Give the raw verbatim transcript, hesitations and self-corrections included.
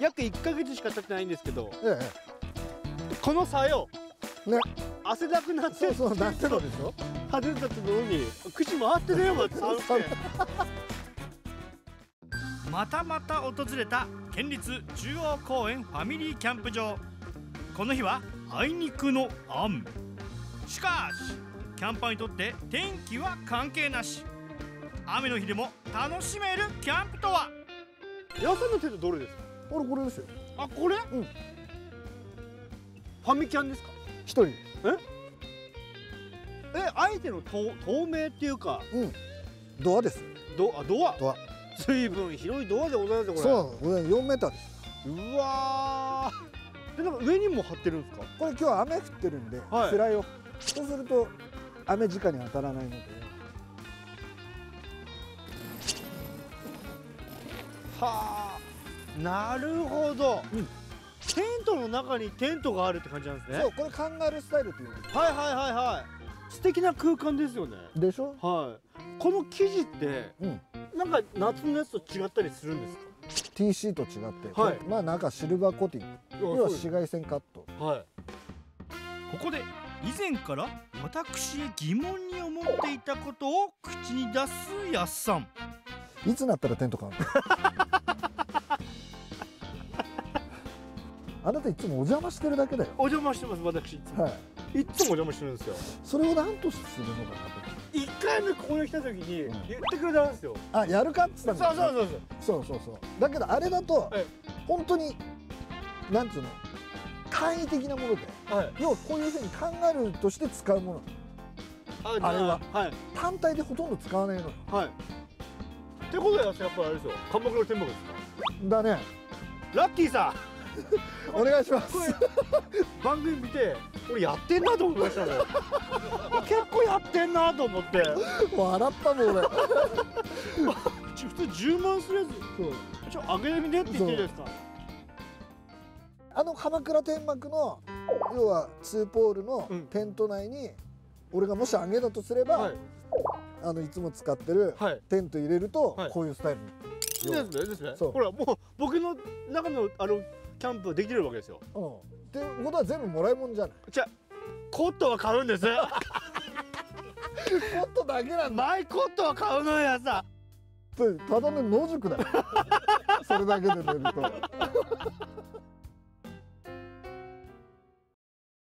約いっかげつしか経ってないんですけど、 えこの差よえね、 汗だくなってそうそうなってるでしょ。 外れたところに口回ってねえもん。寒くてまたまた訪れた県立中央公園ファミリーキャンプ場。この日はあいにくの雨。しかしキャンパーにとって天気は関係なし。雨の日でも楽しめるキャンプとは。ヤさんのテントどれですか？ 俺これですよ。 あ、これ？うん。ファミキャンですか？ 一人。 え？え、相手の透透明っていうか。 うん。ドアです。 ドア、ドア。 ドア。 随分広いドアでございますよこれ。 そう、これ四メーターです。 うわー。で、なんか上にも張ってるんですか？これ今日は雨降ってるんで、はい、フライを。そうすると雨直に当たらないので。 はあ、なるほど、うん、テントの中にテントがあるって感じなんですね。 そう、これカンガルースタイルっていう。 はいはいはいはい。素敵な空間ですよね。 でしょ。 はい。この生地って、うん、なんか夏のやつと違ったりするんですか？ ティーシー と違って、はい、まあ中シルバーコーティング、要は紫外線カット。はい。ここで以前から私へ疑問に思っていたことを口に出すやっさん。いつなったらテント買うの？あなたいつもお邪魔してるだけだよ。お邪魔してます、私いつも。はい。いつもお邪魔してるんですよ。それを何とするのかなと。一回目ここに来た時に言ってくれたんですよ。あ、やるかっつったんだ。そうそうそうそうそうそう。だけどあれだと本当になんつうの簡易的なもので、要はこういうふうにカンガルーとして使うもの。あれは単体でほとんど使わないのよ。はい。ってことはやっぱりあれですよ。関白の天幕ですか。だね。ラッキーさん。お願いします。番組見て、俺やってんなと思いましたね。結構やってんなと思って。笑ったもん俺。普通じゅうまんするやつ。ちょっと上げてみてって言っていいですか。あの鎌倉天幕の要はツーポールのテント内に俺がもし上げたとすれば、はい、あのいつも使ってるテント入れるとこういうスタイル。ですねですね。ほらもう僕の中のあのキャンプできてるわけですよ。うん。ってことは全部もらいもんじゃない。じゃあコットは買うんです。コットだけなんだ。マイコットは買うのやさ。ただの野宿だよ。それだけで寝ると。